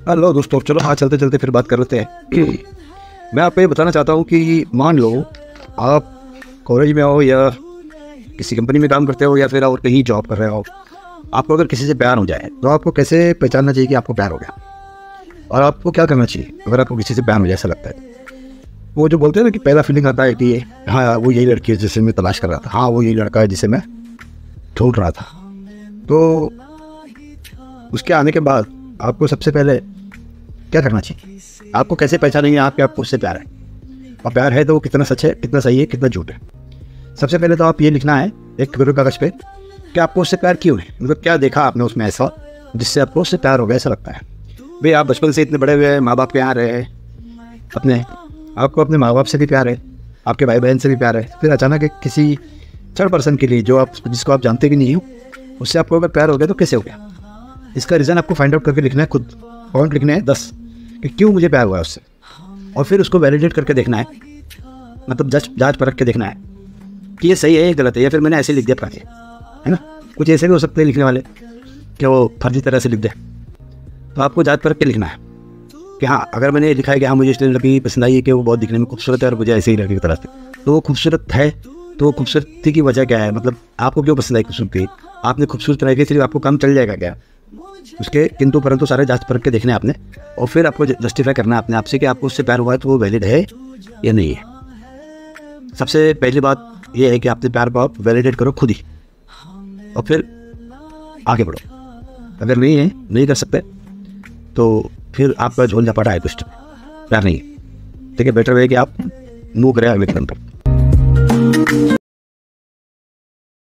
Hello दोस्तों, चलो आज चलते चलते फिर बात कर लेते हैं। मैं आपको ये बताना चाहता हूँ कि मान लो आप कॉलेज में हो या किसी कंपनी में काम करते हो या फिर और कहीं जॉब कर रहे हो, आपको अगर किसी से प्यार हो जाए तो आपको कैसे पहचानना चाहिए कि आपको प्यार हो गया, और आपको क्या करना चाहिए अगर आपको किसी से प्यार हो जाए ऐसा लगता है। वो जो बोलते हैं ना कि पहला फीलिंग आता है कि हाँ वो यही लड़की है जिसे मैं तलाश कर रहा था, हाँ वो यही लड़का है जिसे मैं ढूंढ रहा था। तो उसके आने के बाद आपको सबसे पहले क्या करना चाहिए, आपको कैसे पहचानेंगे आपको उससे प्यार है, और प्यार है तो वो कितना सच है, कितना सही है, कितना झूठ है। सबसे पहले तो आप ये लिखना है एक टुकड़े कागज पे कि आपको उससे प्यार क्यों है, मतलब क्या देखा आपने उसमें ऐसा जिससे आपको उससे प्यार हो गया ऐसा लगता है। भाई आप बचपन से इतने बड़े हुए हैं, माँ बाप के यहाँ रहे, आपको अपने माँ बाप से भी प्यार है, आपके भाई बहन से भी प्यार है, फिर अचानक किसी थर्ड पर्सन के लिए जिसको आप जानते भी नहीं हो उससे आपको अगर प्यार हो गया तो कैसे हो गया। इसका रीज़न आपको फाइंड आउट करके लिखना है, खुद पॉइंट लिखने हैं 10 कि क्यों मुझे प्यार हुआ है उससे, और फिर उसको वैलिडेट करके देखना है, मतलब जांच परख के देखना है कि ये सही है ये गलत है, या फिर मैंने ऐसे लिख दिया पढ़ा है ना। कुछ ऐसे भी हो सकते हैं लिखने वाले कि वो फर्जी तरह से लिख दे, तो आपको जांच परख के लिखना है कि हाँ अगर मैंने लिखा है कि हाँ मुझे इसलिए लड़की पसंद आई है कि वो बहुत दिखने में खूबसूरत है और मुझे ऐसे ही लड़की की तरह से, तो वो खूबसूरत है तो खूबसूरती की वजह क्या है, मतलब आपको क्यों पसंद आई खूबसूरती, आपने खूबसूरत रह के सिर्फ आपको काम चल जाएगा क्या, उसके किंतु परंतु सारे जांच परख के देखने आपने, और फिर आपको जस्टिफाई करना है अपने आप से कि आपको उससे प्यार हुआ है तो वो वैलिड है या नहीं है। सबसे पहली बात ये है कि अपने प्यार को आप वैलिडेट करो खुद ही, और फिर आगे बढ़ो। अगर नहीं कर सकते तो फिर आपका झोल झपाटा है, कुछ प्यार नहीं है, ठीक है। बेटर है कि आप मूव करें अगले कदम पर।